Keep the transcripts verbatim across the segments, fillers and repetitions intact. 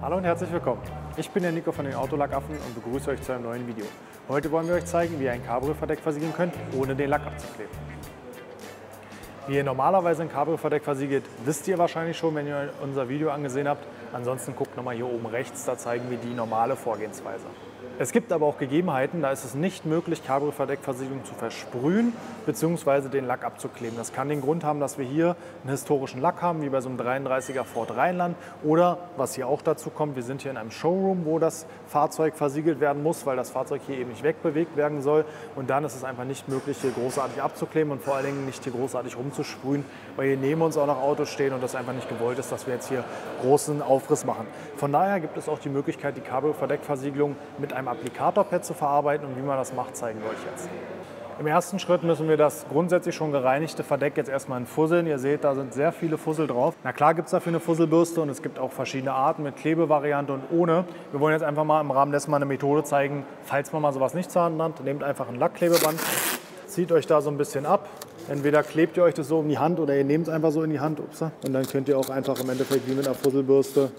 Hallo und herzlich willkommen. Ich bin der Nico von den Autolackaffen und begrüße euch zu einem neuen Video. Heute wollen wir euch zeigen, wie ihr ein Cabrio-Verdeck versiegeln könnt, ohne den Lack abzukleben. Wie ihr normalerweise ein Cabrio-Verdeck versiegelt, wisst ihr wahrscheinlich schon, wenn ihr unser Video angesehen habt. Ansonsten guckt nochmal hier oben rechts, da zeigen wir die normale Vorgehensweise. Es gibt aber auch Gegebenheiten, da ist es nicht möglich, Cabrio-Verdeckversiegelung zu versprühen bzw. den Lack abzukleben. Das kann den Grund haben, dass wir hier einen historischen Lack haben, wie bei so einem dreiunddreißiger Ford Rheinland. Oder, was hier auch dazu kommt, wir sind hier in einem Showroom, wo das Fahrzeug versiegelt werden muss, weil das Fahrzeug hier eben nicht wegbewegt werden soll. Und dann ist es einfach nicht möglich, hier großartig abzukleben und vor allen Dingen nicht hier großartig rumzusprühen, weil hier neben uns auch noch Autos stehen und das einfach nicht gewollt ist, dass wir jetzt hier großen Aufriss machen. Von daher gibt es auch die Möglichkeit, die Cabrio-Verdeckversiegelung mit einem Applikatorpad zu verarbeiten, und wie man das macht, zeigen wir euch jetzt. Im ersten Schritt müssen wir das grundsätzlich schon gereinigte Verdeck jetzt erstmal entfusseln. Ihr seht, da sind sehr viele Fussel drauf. Na klar gibt es dafür eine Fusselbürste und es gibt auch verschiedene Arten mit Klebevariante und ohne. Wir wollen jetzt einfach mal im Rahmen dessen mal eine Methode zeigen, falls man mal sowas nicht zur Hand hat. Nehmt einfach ein Lackklebeband, zieht euch da so ein bisschen ab. Entweder klebt ihr euch das so in die Hand oder ihr nehmt es einfach so in die Hand. Ups, und dann könnt ihr auch einfach im Endeffekt wie mit einer Fusselbürste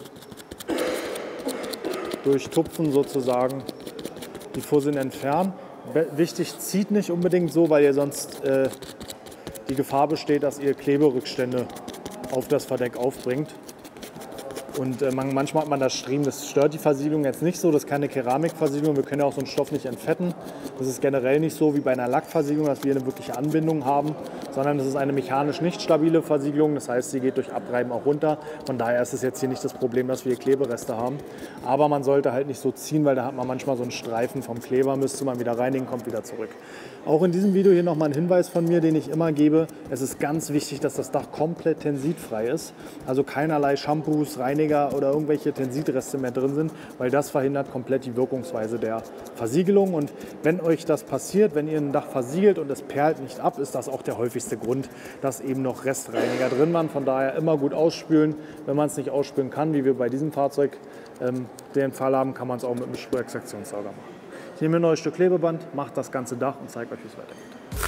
durchtupfen sozusagen die Fusseln entfernen. Wichtig, zieht nicht unbedingt so, weil ihr sonst äh, die Gefahr besteht, dass ihr Kleberückstände auf das Verdeck aufbringt. Und äh, man, manchmal hat man das Striemen, das stört die Versiegelung jetzt nicht so, das ist keine Keramikversiegelung, wir können ja auch so einen Stoff nicht entfetten. Das ist generell nicht so wie bei einer Lackversiegelung, dass wir eine wirkliche Anbindung haben, sondern das ist eine mechanisch nicht stabile Versiegelung, das heißt, sie geht durch Abreiben auch runter. Von daher ist es jetzt hier nicht das Problem, dass wir hier Klebereste haben. Aber man sollte halt nicht so ziehen, weil da hat man manchmal so einen Streifen vom Kleber, müsste man wieder reinigen, kommt wieder zurück. Auch in diesem Video hier nochmal ein Hinweis von mir, den ich immer gebe. Es ist ganz wichtig, dass das Dach komplett tensitfrei ist, also keinerlei Shampoos, Reiniger oder irgendwelche Tensitreste mehr drin sind, weil das verhindert komplett die Wirkungsweise der Versiegelung. Und wenn euch das passiert, wenn ihr ein Dach versiegelt und es perlt nicht ab, ist das auch der häufigste Grund, dass eben noch Restreiniger drin waren. Von daher immer gut ausspülen. Wenn man es nicht ausspülen kann, wie wir bei diesem Fahrzeug ähm, den Fall haben, kann man es auch mit einem Sprühextraktionssauger machen. Ich nehme ein neues Stück Klebeband, mache das ganze Dach und zeige euch, wie es weitergeht.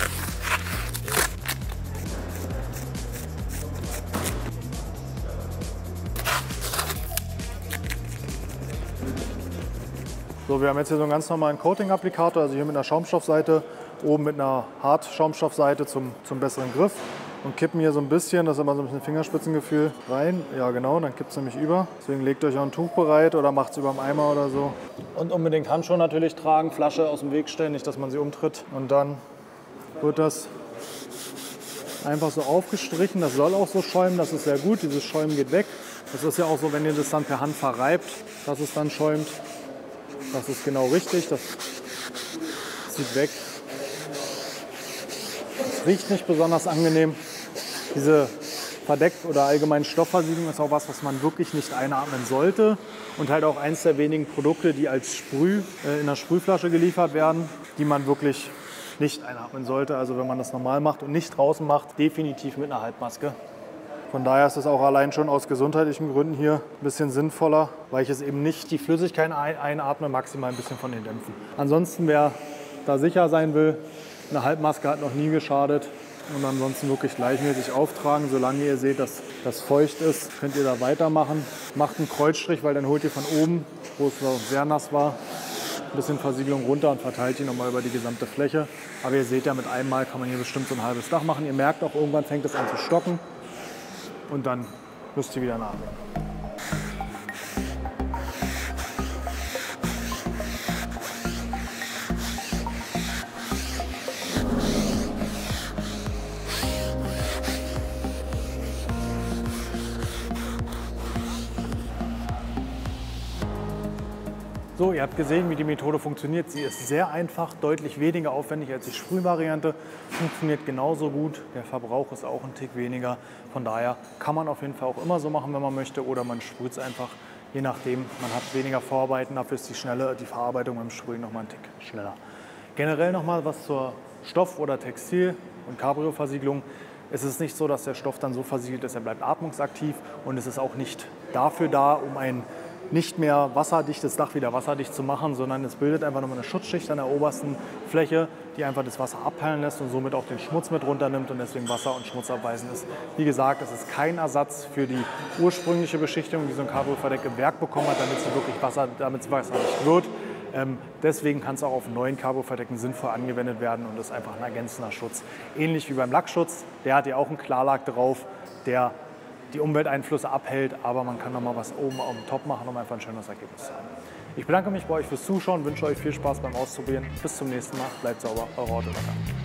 So, wir haben jetzt hier so einen ganz normalen Coating-Applikator, also hier mit einer Schaumstoffseite, oben mit einer Hartschaumstoffseite zum, zum besseren Griff. Und kippen hier so ein bisschen, das ist immer so ein bisschen Fingerspitzengefühl, rein. Ja genau, dann kippt es nämlich über. Deswegen legt euch auch ein Tuch bereit oder macht es über dem Eimer oder so. Und unbedingt Handschuhe natürlich tragen, Flasche aus dem Weg stellen, nicht dass man sie umtritt. Und dann wird das einfach so aufgestrichen. Das soll auch so schäumen, das ist sehr gut. Dieses Schäumen geht weg. Das ist ja auch so, wenn ihr das dann per Hand verreibt, dass es dann schäumt. Das ist genau richtig, das zieht weg. Es riecht nicht besonders angenehm. Diese Verdeck- oder allgemeine Stoffversiegelung ist auch was, was man wirklich nicht einatmen sollte. Und halt auch eins der wenigen Produkte, die als Sprüh äh, in einer Sprühflasche geliefert werden, die man wirklich nicht einatmen sollte. Also wenn man das normal macht und nicht draußen macht, definitiv mit einer Halbmaske. Von daher ist es auch allein schon aus gesundheitlichen Gründen hier ein bisschen sinnvoller, weil ich es eben nicht die Flüssigkeit ein einatme, maximal ein bisschen von den Dämpfen. Ansonsten, wer da sicher sein will, eine Halbmaske hat noch nie geschadet. Und ansonsten wirklich gleichmäßig auftragen. Solange ihr seht, dass das feucht ist, könnt ihr da weitermachen. Macht einen Kreuzstrich, weil dann holt ihr von oben, wo es noch sehr nass war, ein bisschen Versiegelung runter und verteilt die nochmal über die gesamte Fläche. Aber ihr seht ja, mit einem Mal kann man hier bestimmt so ein halbes Dach machen. Ihr merkt auch, irgendwann fängt es an zu stocken. Und dann müsst ihr wieder nachlegen. So, ihr habt gesehen, wie die Methode funktioniert. Sie ist sehr einfach, deutlich weniger aufwendig als die Sprühvariante. Funktioniert genauso gut. Der Verbrauch ist auch ein Tick weniger. Von daher kann man auf jeden Fall auch immer so machen, wenn man möchte. Oder man sprüht es einfach, je nachdem. Man hat weniger Vorarbeiten, dafür ist die, schnelle, die Verarbeitung beim Sprühen nochmal ein Tick schneller. Generell nochmal was zur Stoff- oder Textil- und Cabrio-Versiegelung. Es ist nicht so, dass der Stoff dann so versiegelt ist, er bleibt atmungsaktiv. Und es ist auch nicht dafür da, um ein nicht mehr wasserdichtes Dach wieder wasserdicht zu machen, sondern es bildet einfach nochmal eine Schutzschicht an der obersten Fläche, die einfach das Wasser abperlen lässt und somit auch den Schmutz mit runternimmt und deswegen wasser- und schmutzabweisend ist. Wie gesagt, es ist kein Ersatz für die ursprüngliche Beschichtung, die so ein Cabrio-Verdeck im Werk bekommen hat, damit es wirklich Wasser, damit es wasserdicht wird. Ähm, deswegen kann es auch auf neuen Cabrio-Verdecken sinnvoll angewendet werden und ist einfach ein ergänzender Schutz. Ähnlich wie beim Lackschutz, der hat ja auch einen Klarlack drauf, der die Umwelteinflüsse abhält, aber man kann noch mal was oben auf dem Top machen, um einfach ein schönes Ergebnis zu haben. Ich bedanke mich bei euch fürs Zuschauen, wünsche euch viel Spaß beim Ausprobieren. Bis zum nächsten Mal, bleibt sauber, eure Autolacker.